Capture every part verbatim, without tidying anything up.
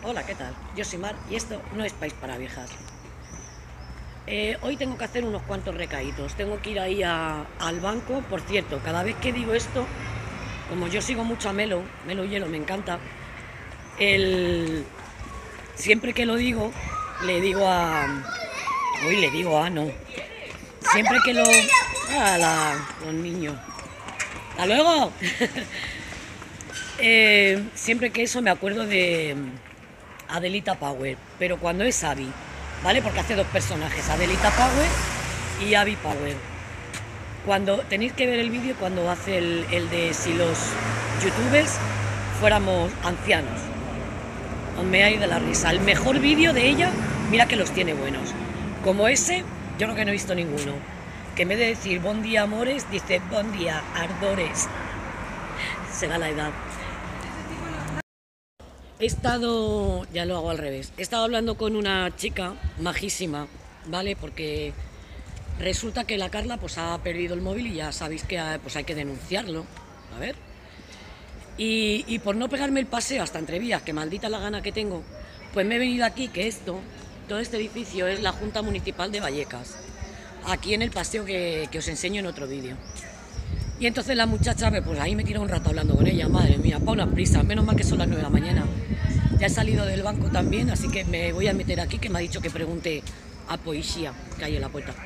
Hola, ¿qué tal? Yo soy Mar y esto no es País para Viejas. Eh, hoy tengo que hacer unos cuantos recaditos. Tengo que ir ahí a- al banco. Por cierto, cada vez que digo esto, como yo sigo mucho a Melo, Melo Hielo me encanta, el... siempre que lo digo, le digo a... Hoy le digo a no. Siempre que lo... A la... los niños. ¡Hasta luego! Eh, siempre que eso me acuerdo de Adelita Power, pero cuando es Abby, ¿vale? Porque hace dos personajes, Adelita Power y Abby Power. Cuando tenéis que ver el vídeo cuando hace el, el de si los youtubers fuéramos ancianos. Os me hay de la risa. El mejor vídeo de ella, mira que los tiene buenos. Como ese, yo creo que no he visto ninguno. Que en vez de decir buen día amores, dice buen día ardores. Será la edad. He estado, ya lo hago al revés, he estado hablando con una chica majísima, ¿vale? Porque resulta que la Carla pues ha perdido el móvil y ya sabéis que hay, pues hay que denunciarlo, a ver. Y, y por no pegarme el paseo hasta Entrevías, que maldita la gana que tengo, pues me he venido aquí, que esto, todo este edificio es la Junta Municipal de Vallecas, aquí en el paseo que, que os enseño en otro vídeo. Y entonces la muchacha, pues ahí me tira un rato hablando con ella, madre mía, pa' unas prisas, menos mal que son las nueve de la mañana. Ya he salido del banco también, así que me voy a meter aquí, que me ha dicho que pregunte a Poesía, que hay en la puerta.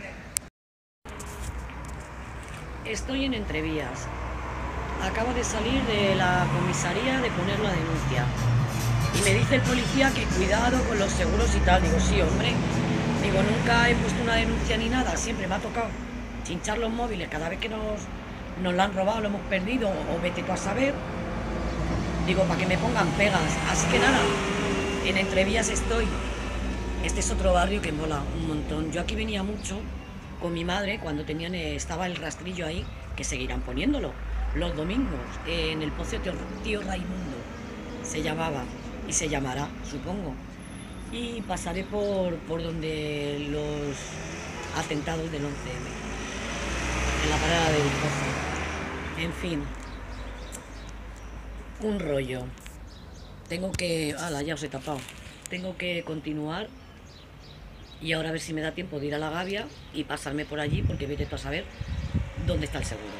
Estoy en Entrevías. Acabo de salir de la comisaría de poner la denuncia. Y me dice el policía que cuidado con los seguros y tal. Digo, sí, hombre. Digo, nunca he puesto una denuncia ni nada. Siempre me ha tocado chinchar los móviles cada vez que nos, nos lo han robado, lo hemos perdido, o vete tú a saber. Digo, para que me pongan pegas. Así que nada, en Entrevías estoy. Este es otro barrio que mola un montón. Yo aquí venía mucho con mi madre cuando tenían, eh, estaba el rastrillo ahí, que seguirán poniéndolo, los domingos, eh, en el Pozo Tío, Tío Raimundo, se llamaba, y se llamará, supongo. Y pasaré por, por donde los atentados del once eme, en la parada del Pozo. En fin, un rollo. Tengo que... ¡Hala, ya os he tapado! Tengo que continuar y ahora a ver si me da tiempo de ir a la Gavia y pasarme por allí, porque vete tú a saber dónde está el seguro.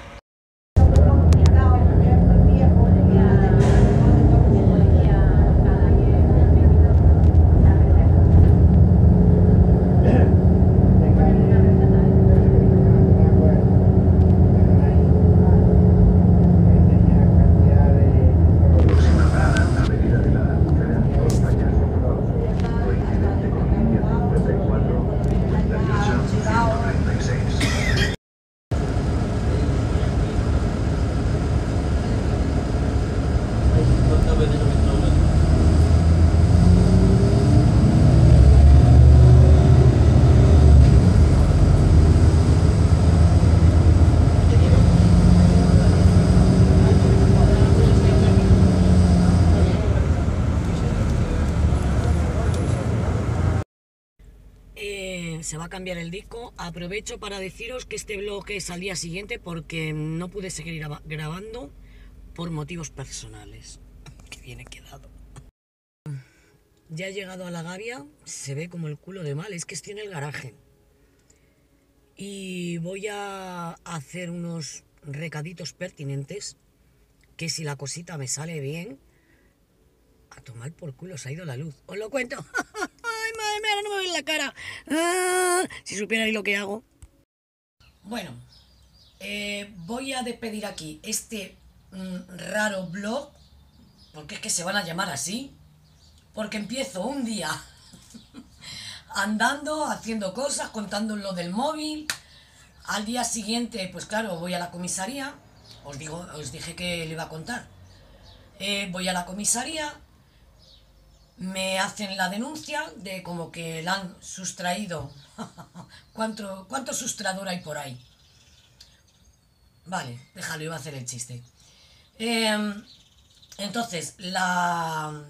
Eh, se va a cambiar el disco. Aprovecho para deciros que este vlog es al día siguiente porque no pude seguir graba grabando por motivos personales. Que bien he quedado. Ya he llegado a la Gavia, se ve como el culo de mal, es que estoy en el garaje. Y voy a hacer unos recaditos pertinentes, que si la cosita me sale bien, a tomar por culo se ha ido la luz. Os lo cuento. Ay, madre mía, ahora no me ven la cara. Ah, si supierais lo que hago. Bueno, eh, voy a despedir aquí este mm, raro blog, porque es que se van a llamar así, porque empiezo un día andando, haciendo cosas, contando lo del móvil. Al día siguiente, pues claro, voy a la comisaría. Os digo, os dije que le iba a contar. Eh, voy a la comisaría, me hacen la denuncia de como que la han sustraído. ¿Cuánto, cuánto sustrador hay por ahí? Vale, déjalo, iba a hacer el chiste. Eh, entonces, la... Amén.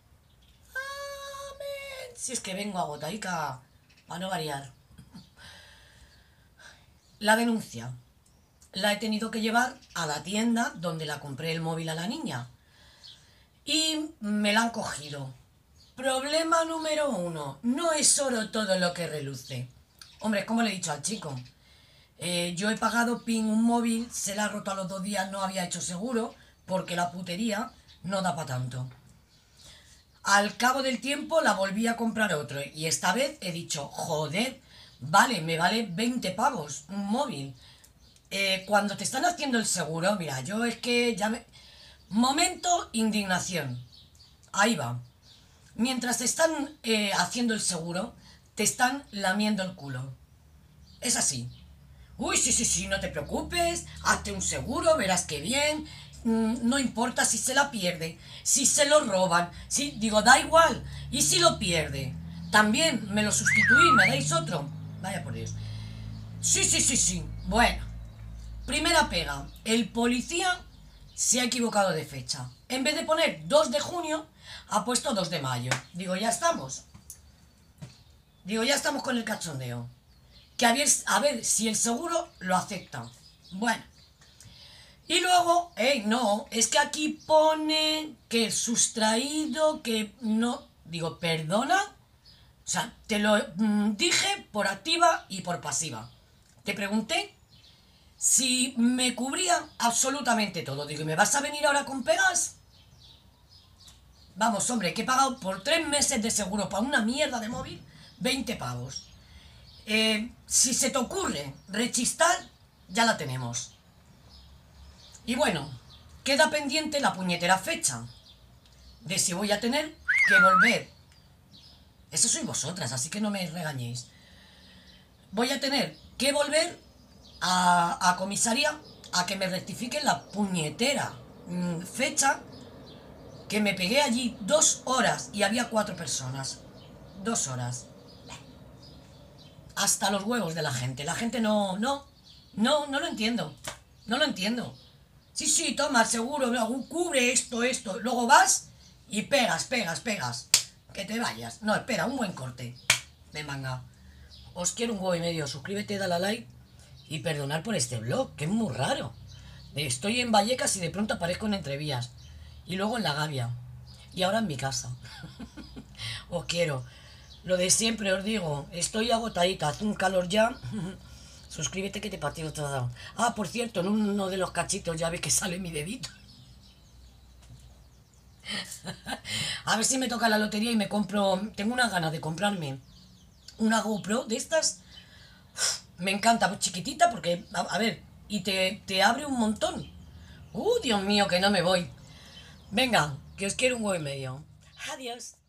Si es que vengo agotadica, para no variar. La denuncia la he tenido que llevar a la tienda donde la compré el móvil a la niña. Y me la han cogido. Problema número uno. No es oro todo lo que reluce. Hombre, como le he dicho al chico, eh, yo he pagado PIN un móvil, se la ha roto a los dos días, no había hecho seguro, porque la putería no da para tanto. Al cabo del tiempo la volví a comprar otro y esta vez he dicho, joder, vale, me vale veinte pavos un móvil. Eh, cuando te están haciendo el seguro, mira, yo es que ya me... Momento, indignación. Ahí va. Mientras te están eh, haciendo el seguro, te están lamiendo el culo. Es así. Uy, sí, sí, sí, no te preocupes, hazte un seguro, verás qué bien. Mm, no importa si se la pierde, si se lo roban, si, digo, da igual. Y si lo pierde, también me lo sustituís, me dais otro. Vaya por Dios. Sí, sí, sí, sí. Bueno, primera pega. El policía se ha equivocado de fecha. En vez de poner dos de junio, ha puesto dos de mayo. Digo, ya estamos. Digo, ya estamos con el cachondeo. Que a ver, a ver si el seguro lo acepta. Bueno. Y luego, eh, no, es que aquí pone que sustraído, que no... Digo, ¿perdona? O sea, te lo mm, dije por activa y por pasiva. Te pregunté si me cubría absolutamente todo. Digo, ¿y me vas a venir ahora con pegas? Vamos, hombre, que he pagado por tres meses de seguro para una mierda de móvil veinte pavos. Eh, si se te ocurre rechistar, ya la tenemos. Y bueno, queda pendiente la puñetera fecha de si voy a tener que volver. Eso sois vosotras, así que no me regañéis. Voy a tener que volver a, a comisaría a que me rectifiquen la puñetera mmm, fecha que me pegué allí dos horas y había cuatro personas. Dos horas. Hasta los huevos de la gente. La gente no, no, no, no lo entiendo. No lo entiendo. Sí, sí, toma, seguro, cubre esto, esto. Luego vas y pegas, pegas, pegas. Que te vayas. No, espera, un buen corte de manga. Os quiero un huevo y medio. Suscríbete, dale a like y perdonar por este vlog, que es muy raro. Estoy en Vallecas y de pronto aparezco en Entrevías. Y luego en La Gavia. Y ahora en mi casa. Os quiero. Lo de siempre os digo, estoy agotadita, hace un calor ya. Suscríbete que te partido todo. Ah, por cierto, en uno de los cachitos ya ves que sale mi dedito. A ver si me toca la lotería y me compro... Tengo unas ganas de comprarme una GoPro de estas. Me encanta, pues chiquitita, porque, a, a ver, y te, te abre un montón. Uh, Dios mío, que no me voy. Venga, que os quiero un huevo y medio. Adiós.